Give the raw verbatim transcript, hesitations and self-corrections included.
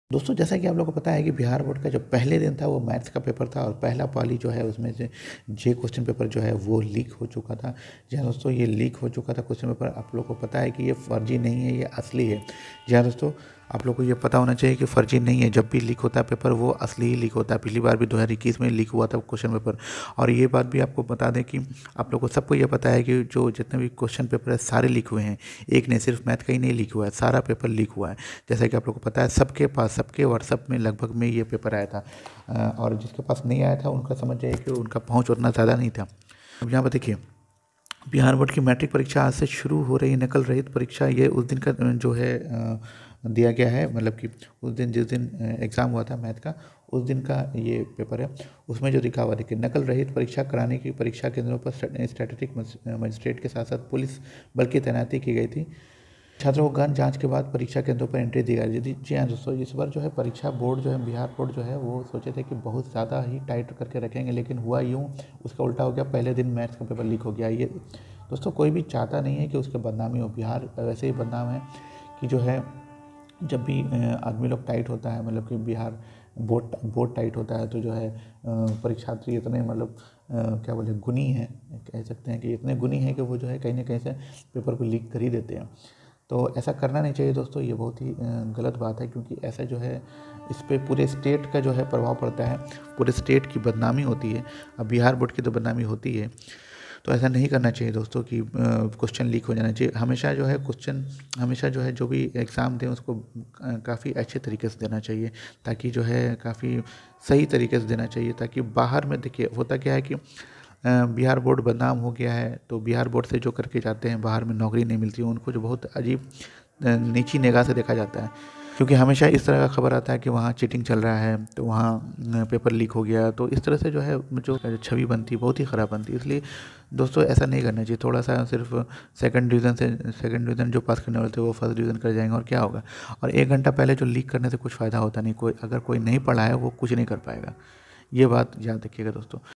दोस्तों जैसा कि आप लोगों को पता है कि बिहार बोर्ड का जो पहले दिन था वो मैथ्स का पेपर था और पहला पाली जो है उसमें से जे क्वेश्चन पेपर जो है वो लीक हो चुका था। जी हाँ दोस्तों, ये लीक हो चुका था क्वेश्चन पेपर। आप लोगों को पता है कि ये फर्जी नहीं है, ये असली है। जी हाँ दोस्तों, आप लोग को ये पता होना चाहिए कि फर्जी नहीं है। जब भी लीक होता है पेपर वो असली ही लीक होता है। पिछली बार भी दो हज़ार इक्कीस में लीक हुआ था क्वेश्चन पेपर। और ये बात भी आपको बता दें कि आप लोग को सबको ये पता है कि जो जितने भी क्वेश्चन पेपर है सारे लीक हुए हैं। एक नहीं, सिर्फ मैथ का ही नहीं लीक हुआ है, सारा पेपर लीक हुआ है। जैसा कि आप लोग को पता है, सबके पास सबके व्हाट्सअप में लगभग में ये पेपर आया था। अ, और जिसके पास नहीं आया था उनका समझ जाइए कि उनका पहुंच उतना ज़्यादा नहीं था। अब यहाँ पर देखिए, बिहार बोर्ड की मैट्रिक परीक्षा आज से शुरू हो रही नकल रहित परीक्षा। ये उस दिन का अ, जो है अ, दिया गया है, मतलब कि उस दिन जिस दिन एग्ज़ाम हुआ था मैथ का, उस दिन का ये पेपर है। उसमें जो लिखा हुआ देखिए, नकल रहित परीक्षा कराने की परीक्षा केंद्रों पर स्टैटिस्टिक मजिस्ट्रेट के साथ साथ पुलिस बल की तैनाती की गई थी। छात्रों को गहन जांच के बाद परीक्षा केंद्रों पर एंट्री दी गई। जी जी हाँ दोस्तों, इस बार जो है परीक्षा बोर्ड जो है, बिहार बोर्ड जो है वो सोचे थे कि बहुत ज़्यादा ही टाइट करके रखेंगे, लेकिन हुआ यूँ, उसका उल्टा हो गया। पहले दिन मैथ्स का पेपर लीक हो गया। ये दोस्तों कोई भी चाहता नहीं है कि उसके बदनामी हो। बिहार वैसे ही बदनाम है कि जो है जब भी अ, आदमी लोग टाइट होता है, मतलब कि बिहार बोर्ड बोर्ड टाइट होता है तो जो है अ, परीक्षार्थी इतने मतलब अ, क्या बोले गुणी हैं, कह सकते हैं कि इतने गुणी हैं कि वो जो है कहीं ना कहीं से पेपर को लीक कर ही देते हैं। तो ऐसा करना नहीं चाहिए दोस्तों, ये बहुत ही अ, गलत बात है, क्योंकि ऐसा जो है इस पे पूरे स्टेट का जो है प्रभाव पड़ता है, पूरे स्टेट की बदनामी होती है। अब बिहार बोर्ड की तो बदनामी होती है, तो ऐसा नहीं करना चाहिए दोस्तों कि क्वेश्चन लीक हो जाना चाहिए। हमेशा जो है क्वेश्चन, हमेशा जो है जो भी एग्ज़ाम दें उसको काफ़ी अच्छे तरीके से देना चाहिए, ताकि जो है काफ़ी सही तरीके से देना चाहिए। ताकि बाहर में देखिए होता क्या है कि अ, बिहार बोर्ड बदनाम हो गया है, तो बिहार बोर्ड से जो करके जाते हैं बाहर में नौकरी नहीं मिलती, उनको जो बहुत अजीब अ, नीची निगाह से देखा जाता है। क्योंकि हमेशा इस तरह का खबर आता है कि वहाँ चीटिंग चल रहा है, तो वहाँ अ, पेपर लीक हो गया। तो इस तरह से जो है जो छवि बनती है बहुत ही ख़राब बनती है। इसलिए दोस्तों ऐसा नहीं करना चाहिए। थोड़ा सा सिर्फ सेकंड डिवीज़न से सेकंड डिवीज़न जो पास करने वाले थे वो फर्स्ट डिवीज़न कर जाएंगे, और क्या होगा। और एक घंटा पहले जो लीक करने से कुछ फ़ायदा होता नहीं। कोई अगर कोई नहीं पढ़ा है वो कुछ नहीं कर पाएगा। ये बात याद रखिएगा दोस्तों।